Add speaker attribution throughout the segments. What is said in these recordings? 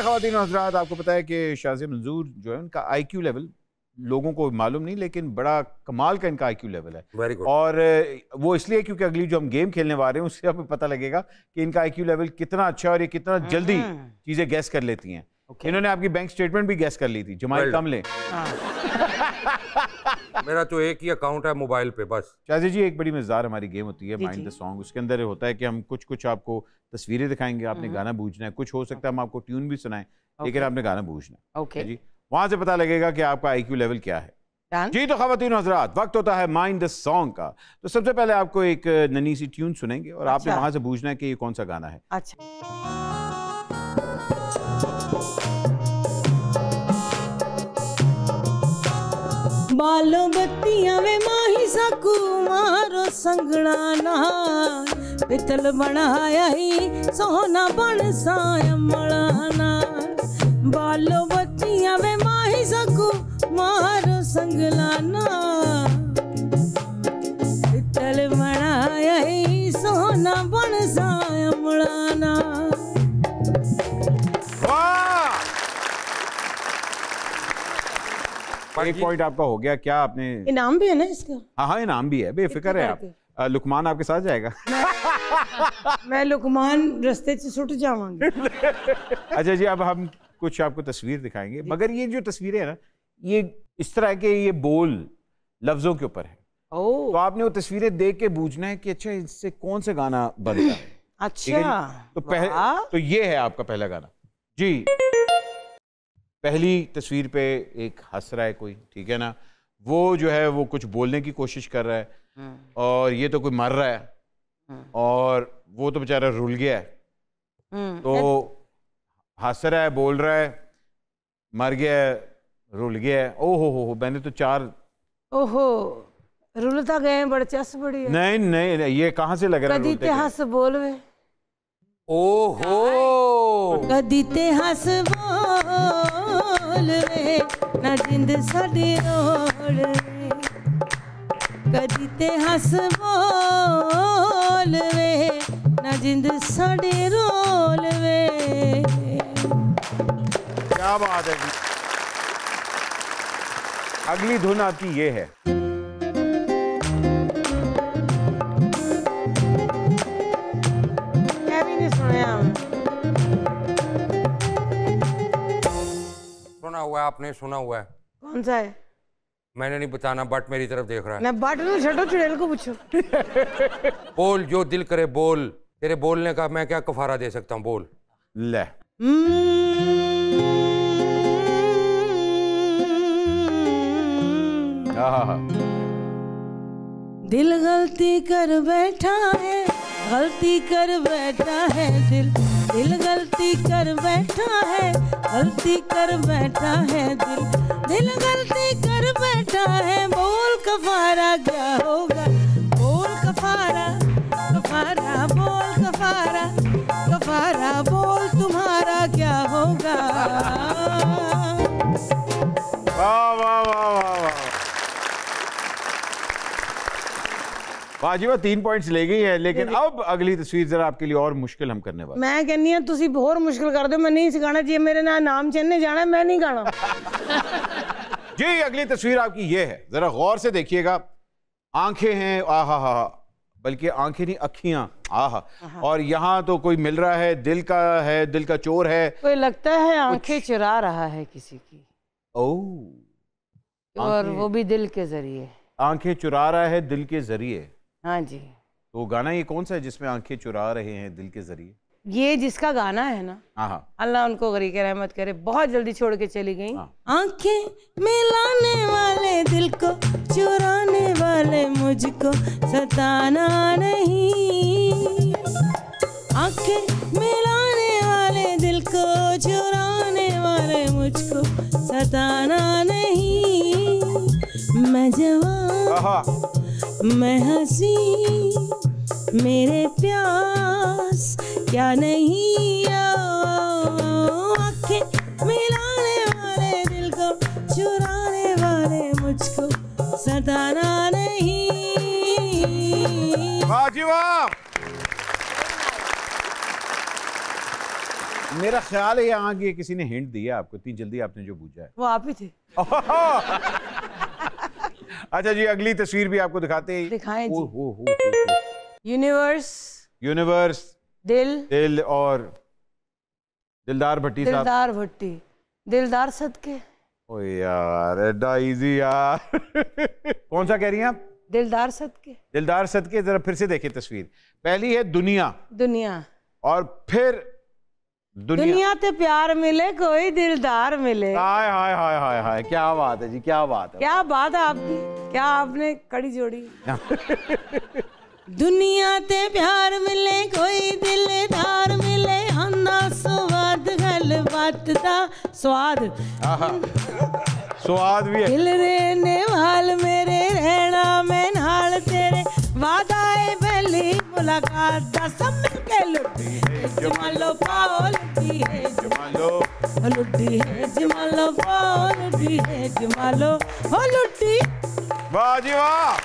Speaker 1: ख़वातीन और हज़रात, आपको पता है कि शाज़िया मंजूर जो है उनका IQ लेवल लोगों को मालूम नहीं, लेकिन बड़ा कमाल का इनका IQ लेवल है।
Speaker 2: Very good.
Speaker 1: और वो इसलिए क्योंकि अगली जो हम गेम खेलने वाले हैं उससे हमें पता लगेगा कि इनका IQ लेवल कितना अच्छा है और ये कितना जल्दी चीज़ें गैस कर लेती हैं। इन्होंने आपकी बैंक स्टेटमेंट भी गैस कर ली थी, जमाई कम लें।
Speaker 2: मेरा तो एक ही अकाउंट है मोबाइल पे बस।
Speaker 1: शाज़िया जी, एक बड़ी मजेदार हमारी गेम होती है माइंड द सॉन्ग। उसके अंदर होता है कि हम कुछ आपको तस्वीरें दिखाएंगे, आपने गाना बूझना है। कुछ हो सकता है हम आपको ट्यून भी सुनाएं, लेकिन आपने गाना बूझना है। ओके जी, वहां से पता लगेगा कि आपका IQ लेवल क्या है। जी तो ख़वातीन और हज़रात, वक्त होता है माइंड द सॉन्ग का। तो सबसे पहले आपको एक नन्ही सी ट्यून सुनेंगे और आपने वहां से बूझना है कि ये कौन सा गाना है।
Speaker 3: अच्छा, बालो बत्तियां वे माही साकू मारो संगड़ाना, पितल बनाया ही सोना बन साया मलाना। बालो बत्तियां वे माही साकू मारो संगलाना, पितल बनाया ही सोना बन साया मलाना।
Speaker 1: एक पॉइंट आपका हो गया। क्या आपने
Speaker 3: इनाम भी है ना इसका?
Speaker 1: हाँ, इनाम भी है, बेफिक्र है आप। लुकमान आपके साथ जाएगा।
Speaker 3: मैं लुकमान रास्ते से छुट जाऊंगी।
Speaker 1: अच्छा जी, अब हम कुछ आपको तस्वीर दिखाएंगे, मगर ये जो तस्वीरें है ना, ये इस तरह के ये बोल लफ्जों के ऊपर है। तो आपने वो तस्वीरें देख के बूझना है कि अच्छा इससे कौन सा गाना बनता है।
Speaker 3: अच्छा,
Speaker 1: तो ये है आपका पहला गाना जी। पहली तस्वीर पे एक हंस रहा है कोई, ठीक है ना, वो जो है वो कुछ बोलने की कोशिश कर रहा है और ये तो कोई मर रहा है और वो तो बेचारा रुल गया है। तो हंस रहा है, बोल रहा है, मर गया है, रुल गया है। ओहो हो, मैंने तो 4
Speaker 3: ओहो रुलता गए बड़चस बड़ी है।
Speaker 1: नहीं नहीं, ये कहाँ से लग रहा है?
Speaker 3: कदी ते हंस बोलवे।
Speaker 2: ओहो,
Speaker 3: कदी ते हंस बोलवे ना जिंद साडी रोलवे, कदी ते हंस बोलवे ना जिंद साडी रोलवे।
Speaker 1: क्या बात है जी। अगली धुन आपकी ये है।
Speaker 3: मैं भी नहीं सुना।
Speaker 2: सुना हुआ है आपने? सुना हुआ है।
Speaker 3: कौन सा है?
Speaker 2: मैंने नहीं बताना, बट मेरी तरफ देख रहा है।
Speaker 3: मैं बट ਨੂੰ ਛੱਡੋ, चुड़ैल को पूछो।
Speaker 2: बोल जो दिल करे बोल, तेरे बोलने का मैं क्या कफारा दे सकता हूँ, बोल।
Speaker 1: ले
Speaker 3: दिल गलती कर बैठा है, गलती कर बैठा है दिल, दिल गलती कर बैठा है, गलती कर बैठा है दिल, दिल गलती कर बैठा है। बोल कफारा क्या होगा, बोल कफारा, कफारा बोल कफारा, कफारा बोल तुम्हारा क्या होगा।
Speaker 1: वाह वाह वाह वाह वाह, वाजिबा 3 पॉइंट्स ले गई है। लेकिन अब अगली तस्वीर जरा आपके लिए और मुश्किल हम करने वाले।
Speaker 3: मैं कहनी हूं तुसी और मुश्किल कर दो, मैं नहीं सिखाना चाहिए, मेरे ना नाम चेन्ने जाना, मैं नहीं गाना।
Speaker 1: जी अगली तस्वीर आपकी ये है, जरा गौर से देखिएगा। आंखें हैं, आहा हा, बल्कि आंखें नहीं अखियां, आहा। और यहाँ तो कोई मिल रहा है, दिल का है, दिल का चोर है।
Speaker 3: कोई लगता है आंखें चुरा रहा है किसी की, और वो भी दिल के जरिए।
Speaker 1: आंखें चुरा रहा है दिल के जरिए।
Speaker 3: हाँ जी।
Speaker 1: तो गाना ये कौन सा है जिसमें आंखें चुरा रहे हैं दिल के जरिए?
Speaker 3: ये जिसका गाना है ना, अल्लाह उनको गरीक रहमत करे, बहुत जल्दी छोड़ के चली गई। आंखें मिलाने वाले दिल को चुराने वाले मुझको सताना नहीं, आंखें मिलाने वाले दिल को चुराने वाले मुझको सताना नहीं। मैं जवान मैं हंसी, मेरे प्यास क्या नहीं, आंखें मिलाने वाले दिल को चुराने वाले मुझको सताना नहीं।
Speaker 1: मेरा ख्याल है यहाँ की किसी ने हिंट दिया आपको, इतनी जल्दी आपने जो पूछा है।
Speaker 3: वो आप ही थे।
Speaker 1: अच्छा जी, अगली तस्वीर भी आपको दिखाते हैं।
Speaker 3: दिखाएं जी।
Speaker 1: हो।
Speaker 3: यूनिवर्स,
Speaker 1: यूनिवर्स, दिल और दिलदार भट्टी साहब।
Speaker 3: दिलदार भट्टी, दिलदार सदके।
Speaker 1: ओ यार एडा इजी यार। कौन सा कह रही हैं आप?
Speaker 3: दिलदार सदके।
Speaker 1: दिलदार सदके। जरा फिर से देखिए तस्वीर। पहली है दुनिया,
Speaker 3: दुनिया,
Speaker 1: और फिर
Speaker 3: दुनिया ते प्यार मिले कोई दिलदार मिले।
Speaker 1: हाय हाय हाय हाय हाय, क्या बात है जी, क्या बात है,
Speaker 3: क्या बात है आपकी, क्या आपने कड़ी जोड़ी। दुनिया ते प्यार मिले कोई दिलदार मिले, हंदा स्वाद गल बात दा स्वाद।
Speaker 1: स्वाद भी है।
Speaker 3: दिल रहने वाल मेरे रहना मैं नाल तेरे, वादा है पहली मुलाकात दा, सब मिलके लुटी है जमालो पाओ, लुटी है
Speaker 1: जमालो,
Speaker 3: लुटी है जमालो पाओ, लुटी है जमालो हो लुटी।
Speaker 1: वाह जी वाह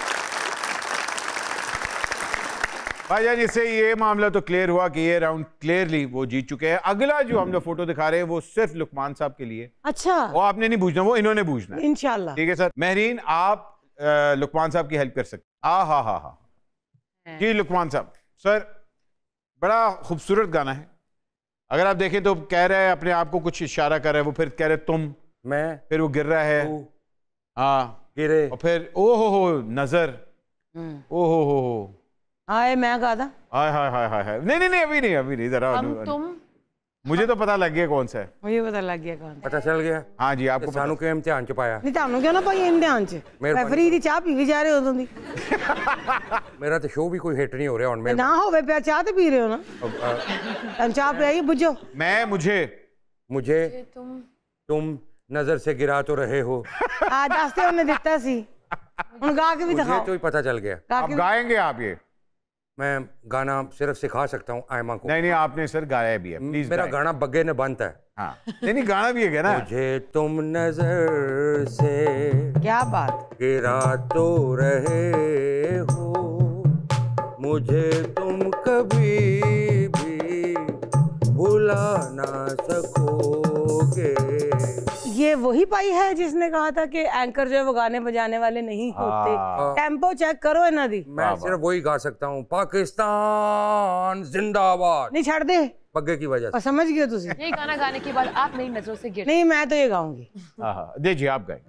Speaker 1: भाईजान, इससे ये मामला तो क्लियर हुआ कि ये राउंड क्लियरली वो जीत चुके हैं। अगला जो हम लोग फोटो दिखा रहे हैं वो सिर्फ लुकमान साहब के लिए।
Speaker 3: अच्छा,
Speaker 1: वो आपने नहीं पूछना, वो इन्होंने पूछना है।
Speaker 3: इंशाल्लाह।
Speaker 1: ठीक है सर। महरीन, आप लुकमान साहब की हेल्प कर सकते। हाँ जी लुकमान साहब। सर बड़ा खूबसूरत गाना है, अगर आप देखें तो कह रहा है अपने आप को कुछ इशारा कर रहा है, वो फिर कह रहे तुम, मैं, फिर वो गिर रहा है, हाँ गिरे, और फिर ओ हो नजर, ओ हो
Speaker 3: आए मैं कहा था।
Speaker 1: हाय हाय हाय हाय हाय। नहीं अभी नहीं जरा
Speaker 3: तुम,
Speaker 1: मुझे तो पता लग गया कौन सा है।
Speaker 3: मुझे पता लग गया कौन,
Speaker 2: पता चल गया।
Speaker 1: हाँ जी, आपको
Speaker 2: सानू के इम्तिहान च पाया
Speaker 3: नहीं, ਤੁਹਾਨੂੰ क्यों ना पाई इम्तिहान च। मैं फ्री दी चाह पी भी जा रहे हो तुम दी।
Speaker 2: मेरा तो शो भी कोई हिट नहीं हो रहा। मैं
Speaker 3: ना होवे पे चाह तो पी रहे हो ना, तुम चाह पे आई बुझो।
Speaker 1: मैं मुझे
Speaker 2: तुम नजर से गिरा तो रहे हो।
Speaker 3: आज दसते उन्हें दिता सी, हुन गा के भी दिखाओ।
Speaker 2: मुझे तो ही पता चल गया।
Speaker 1: आप गाएंगे आप ये?
Speaker 2: मैं गाना सिर्फ सिखा सकता हूँ आयमा को।
Speaker 1: नहीं आपने सर गाया भी है, प्लीज।
Speaker 2: मेरा गाना बग्गे ने बनता है।
Speaker 1: हाँ नहीं गाना भी है ना।
Speaker 2: मुझे तुम नजर से
Speaker 3: क्या बात
Speaker 2: गिरा तो रहे हो, मुझे तुम कभी भी भुला ना सकोगे।
Speaker 3: ये वही पाई है जिसने कहा था कि एंकर जो है वो गाने बजाने वाले नहीं होते। टेम्पो चेक करो है ना दी।
Speaker 2: मैं सिर्फ वही गा सकता हूँ, पाकिस्तान जिंदाबाद।
Speaker 3: नहीं छड़ दे
Speaker 2: बग्गे की वजह से।
Speaker 3: समझ गए तुझे।
Speaker 4: ये गाना गाने के बाद आप मेरी नजरों से गिर।
Speaker 3: नहीं मैं तो ये गाऊंगी।
Speaker 1: दीजिए आप गाए।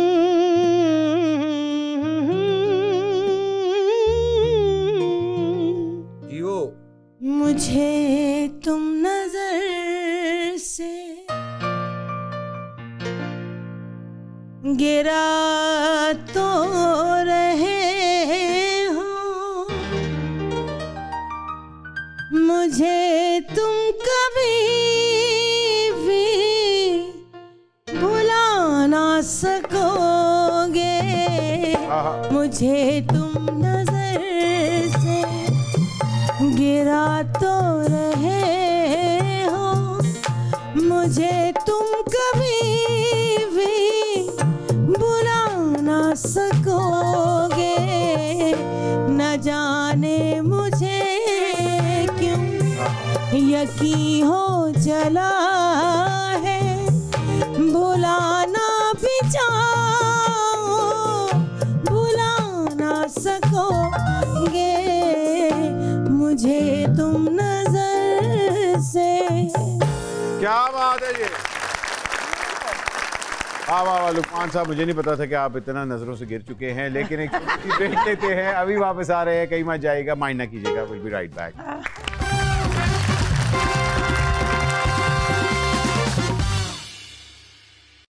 Speaker 2: जियो।
Speaker 3: मुझे तुम नजर से गिरा तो रहे हो, मुझे तुम कभी भी भुला ना सकोगे, मुझे तुम नजर से गिरा तो रहे हो, मुझे तुम कभी भी भुला ना सकोगे, न जाने मुझे क्यों यकीन हो चला है, भुलाना भी चाहो भुला ना सकोगे, मुझे तुम नजर से।
Speaker 1: क्या बात है ये। वाह लुकमान साहब, मुझे नहीं पता था कि आप इतना नजरों से गिर चुके हैं, लेकिन एक ब्रेक लेते हैं, अभी वापस आ रहे हैं, कहीं मत जाइएगा, माइंड ना कीजिएगा, विल बी राइट बैक।